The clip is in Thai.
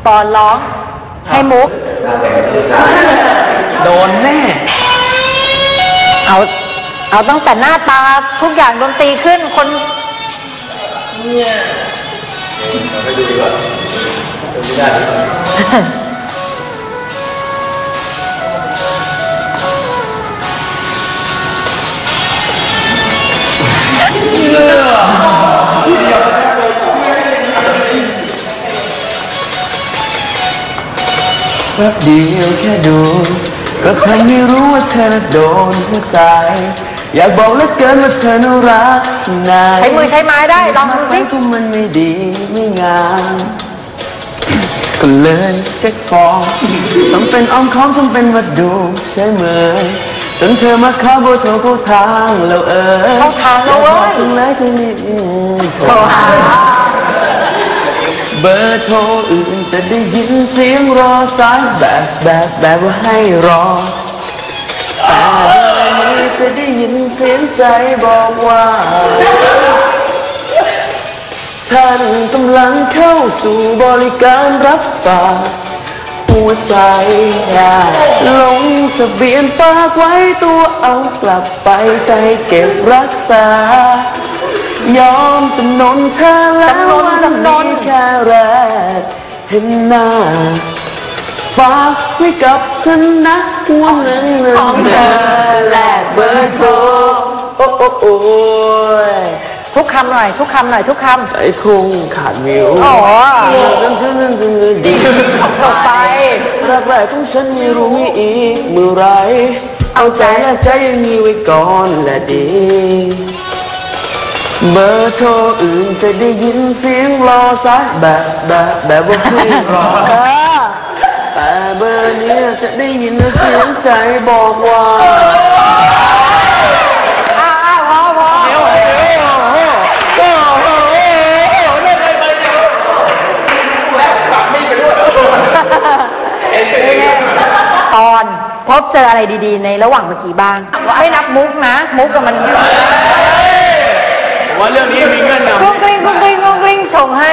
ปอนร้องให้มุกโดนแน่เอาตั้งแต่หน้าตาทุกอย่างดนตรีขึ้นคนเนี่ยเราไปดูดีกว่าดูไม่ได้แป๊บเดียวแค่ดูก็ทำให้รู้ว่าเธอน่ะโดนหัวใจอยากบอกเหลือเกินว่าเธอน่ารักนายใช้มือใช้ไม้ได้ลองดูสิก็มันไม่ดีไม่งามก็เลยแก๊กฟองทำเป็นอ้อมค้อมทำเป็นว่าดูใช้มือจนเธอมาเข้าโบโทรเข้าทางแล้วเข้าทางแล้วเว้ยจึงเลยคืนนี้โทรหาเบอร์โทรอื่นจะได้ยินเสียงรอสายแบบว่าให้รอแต่เบอร์นี้จะได้ยินเสียงใจบอกว่าท่านกำลังเข้าสู่บริการรับฝากหัวใจลงทะเบียนฝากไว้ตัวเอากลับไปใจเก็บรักษายอมจำนนเธอแล้ววันนี้แค่แรกเห็นหน้าฝากไว้กับฉันนะหัวหนึ่งของเธอแลกเบอร์โทรโอ้ยทุกคำหน่อยทุกคำหน่อยทุกคำใจคงขาดมิวดีจบไปรักแรกของฉันไม่รู้มีอีกเมื่อไรเอาใจและใจยังมีไว้ก่อนและดีเบอร์โทรอื่นจะได้ยินเสียงรอสายแบบว่าคุยรอแต่เบอร์นี้จะได้ยินเสียงใจบอกว่าตอนพบเจออะไรดีๆในระหว่างเมื่อกี้บ้างไม่นับมุกนะมุกกับมันว่าเรื่องนี้มีเงื่อนงำกุ้งกลิ้งส่งให้